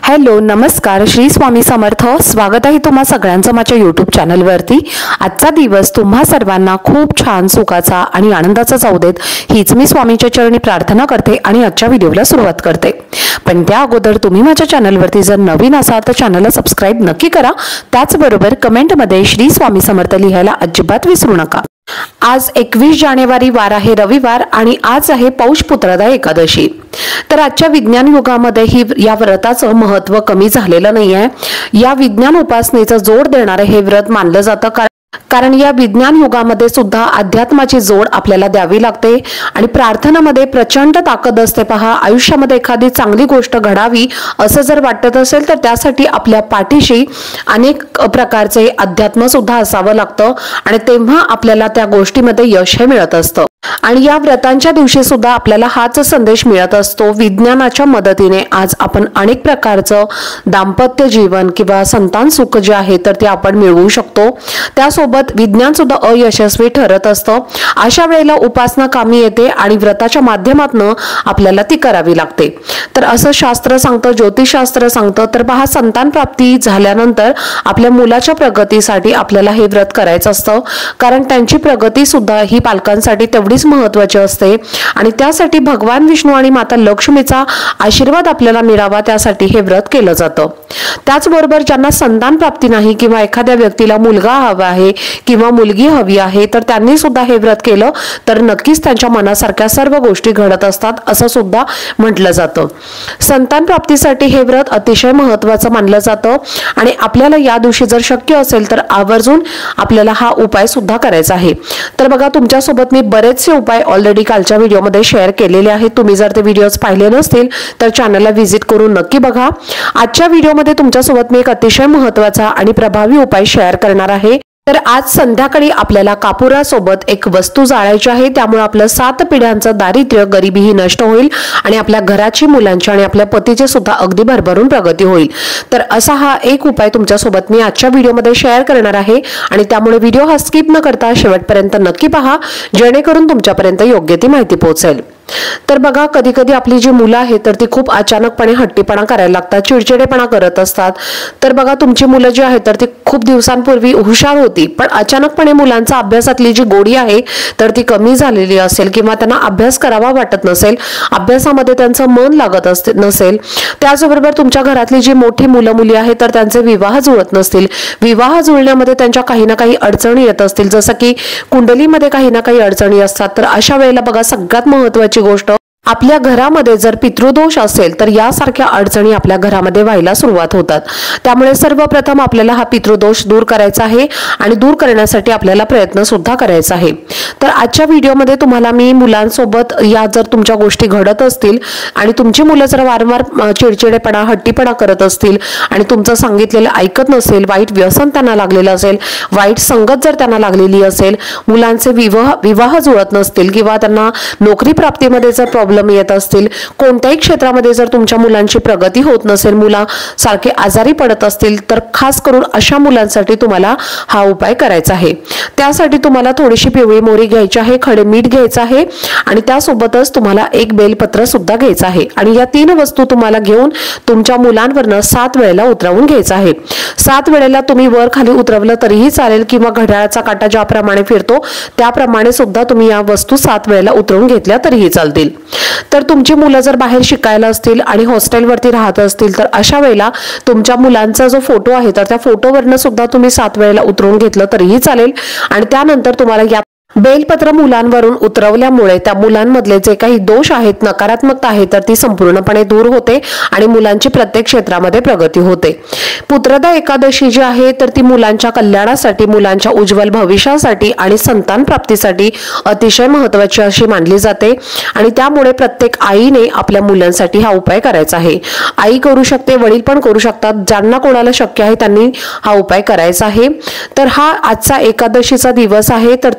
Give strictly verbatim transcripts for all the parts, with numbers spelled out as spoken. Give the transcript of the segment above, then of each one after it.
Hello नमस्कार, श्री स्वामी समर्थ। स्वागत आहे तुम्हा सगळ्यांचं माझ्या यूट्यूब चॅनलवरती। आजचा दिवस तुम्हा सर्वांना खूप छान सुखाचा आणि आनंदाचा जाऊ देत हीच मी स्वामींच्या चरणी प्रार्थना करते आणि आजच्या व्हिडिओला सुरुवात करते। पण त्या अगोदर तुम्ही माझ्या चॅनलवरती जर नवीन असाल तर चॅनलला सबस्क्राइब नक्की करा। त्याचबरोबर कमेंटमध्ये श्री स्वामी समर्थ लिहायला अजिबात विसरू नका। आज एकवीस जानेवारी वार आहे रविवार आणि आज आहे पौष पुत्रदा एकादशी। तर आजच्या विज्ञान युगामध्ये ही या व्रताचं महत्त्व कमी झालेलं नाहीये। या विज्ञान उपासनेचा जोड देणारे हे व्रत मानलं जातं, कारण या विज्ञान युगामध्ये सुद्धा अध्यात्माची जोड आपल्याला द्यावी लागते आणि प्रार्थनामध्ये प्रचंड ताकद असते। पहा, आयुष्यामध्ये एखादी चांगली गोष्ट घडावी असं जर वाटत असेल तर त्यासाठी आपल्या पाठीशी अनेक प्रकारचे अध्यात्म सुद्धा असावं लागतं आणि तेव्हा आपल्याला त्या गोष्टीमध्ये यश हे मिळत असतं। आणि या व्रतांच्या दिवशी सुद्धा आपल्याला हाच संदेश मिळत असतो। विज्ञानाच्या मदतीने आज आपण अनेक प्रकारचं दाम्पत्य जीवन किंवा संतान सुख जे आहे तर ते आपण मिळवू शकतो। त्यासोबत विज्ञान सुद्धा अयशस्वी ठरत असतं। अशा वेळेला उपासना कामी येते आणि व्रताच्या माध्यमातून आपल्याला ती करावी लागते। तर असं शास्त्र सांगतं, ज्योतिषशास्त्र सांगतं। तर पहा, संतान प्राप्ती झाल्यानंतर आपल्या मुलाच्या प्रगतीसाठी आपल्याला हे व्रत करायचं असतं, कारण त्यांची प्रगती सुद्धा ही पालकांसाठी तेवढीच महत्त्वाची असते आणि त्यासाठी भगवान विष्णू आणि माता लक्ष्मीचा आशीर्वाद आपल्याला मिळावा त्यासाठी हे व्रत केलं जातं। त्याचबरोबर ज्यांना संतान प्राप्ती नाही किंवा एखाद्या व्यक्तीला मुलगा हवा आहे किंवा मुलगी हवी आहे तर त्यांनी सुद्धा हे व्रत केलं तर नक्कीच त्यांच्या मनासारख्या सर्व गोष्टी घडत असतात असं सुद्धा म्हटलं जातं। संतान प्राप्तीसाठी हे व्रत अतिशय महत्त्वाचं मानलं जातं आणि आपल्याला या दिवशी जर शक्य असेल तर आवर्जून आपल्याला हा उपाय सुद्धा करायचा आहे। तर बघा, तुमच्यासोबत मी बरेचसे उपाय ऑलरेडी कालच्या व्हिडिओमध्ये शेअर केलेले आहेत। तुम्ही जर ते व्हिडिओज पाहिले नसतील तर चॅनलला व्हिजिट करून नक्की बघा। आजच्या व्हिडिओमध्ये तुमच्यासोबत मी एक अतिशय महत्त्वाचा आणि प्रभावी उपाय शेअर करणार आहे। तर आज संध्याकाळी आपल्याला कापुरासोबत एक वस्तू जाळायची आहे, त्यामुळे आपलं सात पिढ्यांचं दारिद्र्य गरिबी ही नष्ट होईल आणि आपल्या घराची, मुलांची आणि आपल्या पतीची सुद्धा अगदी भरभरून प्रगती होईल। तर असा हा एक उपाय तुमच्यासोबत मी आजच्या व्हिडिओमध्ये शेअर करणार आहे आणि त्यामुळे व्हिडिओ हा स्किप न करता शेवटपर्यंत नक्की पहा, जेणेकरून तुमच्यापर्यंत योग्य ती माहिती पोहोचेल। तर बघा, कधी कधी आपली जी मुलं आहेत तर ती खूप अचानकपणे हट्टीपणा करायला लागतात, चिडचिडेपणा करत असतात। तर बघा, तुमची मुलं जी आहेत तर ती खूप दिवसांपूर्वी हुशार होती, पण अचानकपणे मुलांचा अभ्यासातली जी गोडी आहे तर ती कमी झालेली असेल किंवा त्यांना अभ्यास करावा वाटत नसेल, अभ्यासामध्ये त्यांचं मन लागत असते नसेल। त्याचबरोबर तुमच्या घरातली जी मोठी मुलं मुली आहेत तर त्यांचे विवाह जुळत नसतील, विवाह जुळण्यामध्ये त्यांच्या काही ना काही अडचणी येत असतील, जसं की कुंडलीमध्ये काही ना काही अडचणी असतात। तर अशा वेळेला बघा, सगळ्यात महत्त्वाची गोष्ट, आपल्या घरामध्ये जर पितृदोष असेल तर यासारख्या अडचणी आपल्या घरामध्ये व्हायला सुरुवात होतात। त्यामुळे सर्वप्रथम आपल्याला हा पितृदोष दूर करायचा आहे आणि दूर करण्यासाठी आपल्याला प्रयत्न सुद्धा करायचा आहे। तर आजच्या व्हिडिओमध्ये तुम्हाला मी मुलांसोबत या जर तुमच्या गोष्टी घडत असतील आणि तुमची मुलं जर वारंवार चिडचिडेपणा, हट्टीपणा करत असतील आणि तुमचं सांगितलेलं ऐकत नसेल, वाईट व्यसन त्यांना लागलेलं असेल, वाईट संगत जर त्यांना लागलेली असेल, मुलांचे विवाह विवाह जुळत नसतील किंवा त्यांना नोकरी प्राप्तीमध्ये जर प्रॉब्लेम येत असतील, कोणत्याही क्षेत्रामध्ये जर तुमच्या मुलांची प्रगती होत नसेल, मुला सारखे आजारी पडत असतील, तर खास करून अशा मुलांसाठी तुम्हाला हा उपाय करायचा आहे। त्यासाठी तुम्हाला थोडीशी पिवळी मोहरी घ्यायची आहे, खडे मीठ घ्यायचं आहे आणि त्यासोबतच तुम्हाला एक बेलपत्र सुद्धा घ्यायचं आहे आणि या तीन वस्तू तुम्हाला घेऊन तुमच्या मुलांवरनं सात वेळेला उतरवून घ्यायचं आहे। सात वेळेला तुम्ही वर खाली उतरवलं तरीही चालेल किंवा घड्याळाचा काटा ज्याप्रमाणे फिरतो त्याप्रमाणे सुद्धा तुम्ही या वस्तू सात वेळेला उतरवून घेतल्या तरीही चालतील। तर तुमची मुलं जर बाहेर शिकायला असतील आणि हॉस्टेलवरती राहत असतील तर अशा वेळेला तुमच्या मुलांचा जो फोटो आहे तर त्या फोटोवरनं सुद्धा तुम्ही सात वेळेला उतरवून घेतलं तरीही चालेल आणि त्यानंतर तुम्हाला या बेलपत्र मुलांवरून उतरवल्यामुळे त्या मुलांमधले जे काही दोष आहेत, नकारात्मकता आहे तर ती संपूर्णपणे दूर होते आणि मुलांची प्रत्येक क्षेत्रामध्ये प्रगती होते। पुत्रदा एकादशी जी आहे तर ती मुलांच्या कल्याणासाठी, मुलांच्या उज्ज्वल भविष्यासाठी आणि संतान प्राप्तीसाठी अतिशय महत्त्वाची अशी मानली जाते आणि त्यामुळे प्रत्येक आईने आपल्या मुलांसाठी हा उपाय करायचा आहे। आई करू शकते, वडील पण करू शकतात, ज्यांना कोणाला शक्य आहे त्यांनी हा उपाय करायचा आहे। तर हा आजचा एकादशीचा दिवस आहे तर तो उपाय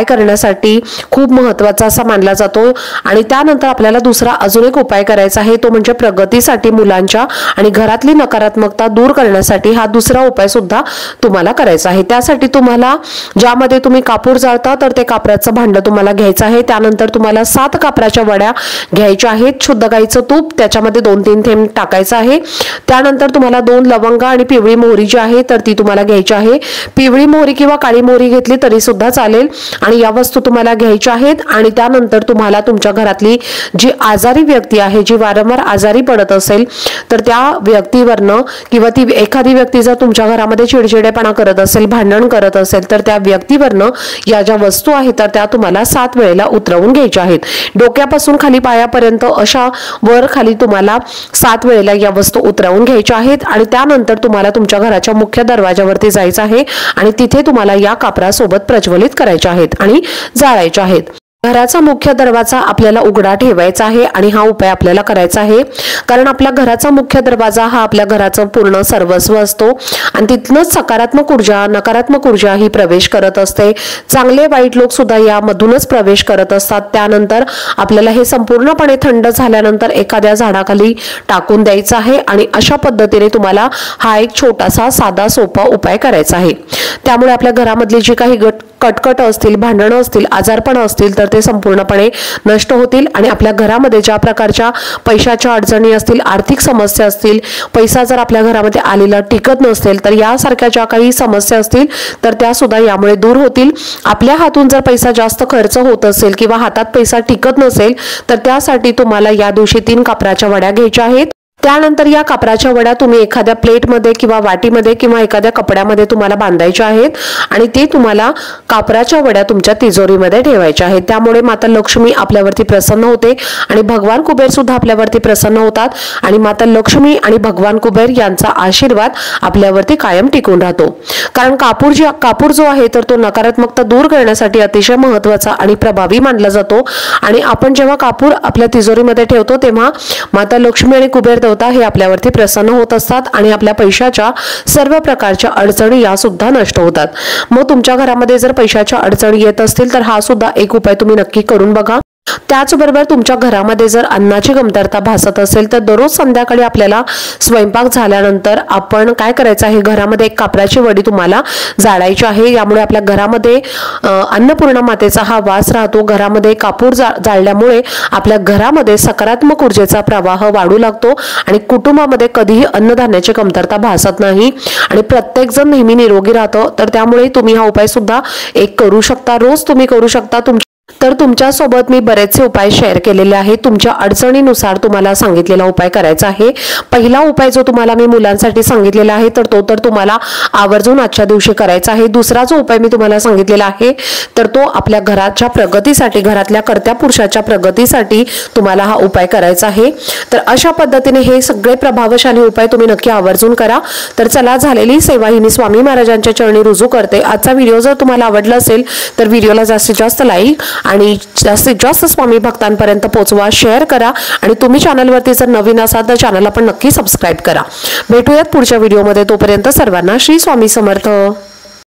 उपाय करण्यासाठी खूप महत्त्वाचा असा मानला जातो। आणि त्यानंतर आपल्याला दुसरा अजून एक उपाय करायचा आहे, तो म्हणजे प्रगतीसाठी मुलांच्या आणि घरातली नकारात्मकता दूर करण्यासाठी हा दुसरा उपाय सुद्धा तुम्हाला करायचा आहे। त्यासाठी तुम्हाला ज्यामध्ये तुम्ही कापूर जाळता तर ते कापराचं भांडं तुम्हाला घ्यायचं आहे। त्यानंतर तुम्हाला सात कापराच्या वड्या घ्यायच्या आहेत, शुद्ध गाईचं तूप त्याच्यामध्ये दोन तीन थेंब टाकायचं आहे। त्यानंतर तुम्हाला दोन लवंगा आणि पिवळी मोहरी जी आहे तर ती तुम्हाला घ्यायची आहे। पिवळी मोहरी किंवा काळी मोहरी घेतली तरी सुद्धा चालेल आणि या वस्तू तुम्हाला घ्यायच्या आहेत। आणि त्यानंतर तुम्हाला तुमच्या घरातली जी आजारी व्यक्ती आहे, जी वारंवार आजारी पडत असेल तर त्या व्यक्तीवरनं किंवा ती एखादी व्यक्ती जर तुमच्या घरामध्ये चिडचिडेपणा करत असेल, भांडण करत असेल तर त्या व्यक्तीवरनं या ज्या वस्तू आहेत तर त्या तुम्हाला सात वेळेला उतरवून घ्यायच्या आहेत। डोक्यापासून खाली पायापर्यंत अशा वर खाली तुम्हाला सात वेळेला या वस्तू उतरवून घ्यायच्या आहेत। आणि त्यानंतर तुम्हाला तुमच्या घराच्या मुख्य दरवाजावरती जायचं आहे आणि तिथे तुम्हाला या कापरासोबत प्रज्वलित करायच्या आहेत आणि जाळायच्या आहेत। घराचा मुख्य दरवाजा आपल्याला उघडा ठेवायचा आहे आणि हा उपाय आपल्याला करायचा आहे, कारण आपल्या घराचा मुख्य दरवाजा हा आपल्या घराचं पूर्ण सर्वस्व असतो आणि तिथनंच सकारात्मक ऊर्जा, नकारात्मक ऊर्जा ही प्रवेश करत असते। चांगले वाईट लोक सुद्धा यामधूनच प्रवेश करत असतात। त्यानंतर आपल्याला हे संपूर्णपणे थंड झाल्यानंतर एखाद्या झाडाखाली टाकून द्यायचं आहे आणि अशा पद्धतीने तुम्हाला हा एक छोटासा साधा सोपा उपाय करायचा आहे। त्यामुळे आपल्या घरामधली जी काही गट कटकट असतील, भांडणं असतील, आजारपण असतील तर ते संपूर्णपणे नष्ट होतील आणि आपल्या घरामध्ये ज्या प्रकारच्या पैशाच्या अडचणी असतील, आर्थिक समस्या असतील, पैसा जर आपल्या घरामध्ये आलेला टिकत नसेल तर यासारख्या ज्या काही समस्या असतील तर त्या सुद्धा यामुळे दूर होतील। आपल्या हातून जर पैसा जास्त खर्च होत असेल किंवा हातात पैसा टिकत नसेल तर त्यासाठी तुम्हाला या दिवशी तीन कापराच्या वड्या घ्यायच्या आहेत। त्यानंतर या कापराच्या वड्या तुम्ही एखाद्या प्लेटमध्ये किंवा वाटीमध्ये किंवा एखाद्या कपड्यामध्ये तुम्हाला बांधायच्या आहेत आणि ते तुम्हाला कापराच्या वड्या तुमच्या तिजोरीमध्ये ठेवायच्या आहेत। त्यामुळे माता लक्ष्मी आपल्यावरती प्रसन्न होते आणि भगवान कुबेर सुद्धा आपल्यावरती प्रसन्न होतात आणि माता लक्ष्मी आणि भगवान कुबेर यांचा आशीर्वाद आपल्यावरती कायम टिकून राहतो। कारण कापूर जी कापूर जो आहे तर तो नकारात्मकता दूर करण्यासाठी अतिशय महत्त्वाचा आणि प्रभावी मानला जातो आणि आपण जेव्हा कापूर आपल्या तिजोरीमध्ये ठेवतो तेव्हा माता लक्ष्मी आणि कुबेर हे आपल्यावरती प्रसन्न होत असतात आणि आपल्या पैशाच्या सर्व प्रकारच्या अडचणी या सुद्धा नष्ट होतात। मग तुमच्या घरामध्ये जर पैशाच्या अडचणी येत असतील तर हा सुद्धा एक उपाय तुम्ही नक्की करून बघा। त्याचबरोबर तुमच्या घरामध्ये जर अन्नाची कमतरता भासत असेल तर दररोज संध्याकाळी आपल्याला स्वयंपाक झाल्यानंतर आपण काय करायचं आहे, घरामध्ये एक कापराची वडी तुम्हाला जाळायची आहे। यामुळे आपल्या घरामध्ये अन्नपूर्णा मातेचा हा वास राहतो। घरामध्ये कापूर जाळल्यामुळे आपल्या घरामध्ये सकारात्मक ऊर्जेचा प्रवाह वाढू लागतो आणि कुटुंबामध्ये कधीही अन्नधान्याची कमतरता भासत नाही आणि प्रत्येक जण नेहमी निरोगी राहतो। तर त्यामुळे तुम्ही हा उपाय सुद्धा एक करू शकता, रोज तुम्ही करू शकता। तुमच्या तर तुमच्या सोबत मी बरेचसे उपाय शेअर केलेले आहेत। तुमच्या अडचणीनुसार तुम्हाला सांगितलेला उपाय करायचा आहे। पहिला उपाय जो तुम्हाला मी मुलांसाठी सांगितलेला आहे तर तो तर तुम्हाला आवर्जून आजच्या दिवशी करायचा आहे। दुसरा जो उपाय मी तुम्हाला सांगितलेला आहे तर तो आपल्या घराच्या प्रगतीसाठी, घरातल्या कर्त्या पुरुषाच्या प्रगतीसाठी तुम्हाला हा उपाय करायचा आहे। तर अशा पद्धतीने हे सगळे प्रभावशाली उपाय तुम्ही नक्की आवर्जून करा। तर चला, झालेली सेवा ही मी स्वामी महाराजांच्या चरणी रुजू करते। आजचा व्हिडिओ जर तुम्हाला आवडला असेल तर व्हिडिओला जास्तीत जास्त लाईक आणि जास्तीत जास्त स्वामी भक्तांपर्यंत पोहोचवा, शेअर करा आणि तुम्ही चॅनलवरती जर नवीन असाल तर चॅनलला पण नक्की सबस्क्राइब करा। भेटूयात पुढच्या व्हिडिओमध्ये, तोपर्यंत सर्वांना श्री स्वामी समर्थ।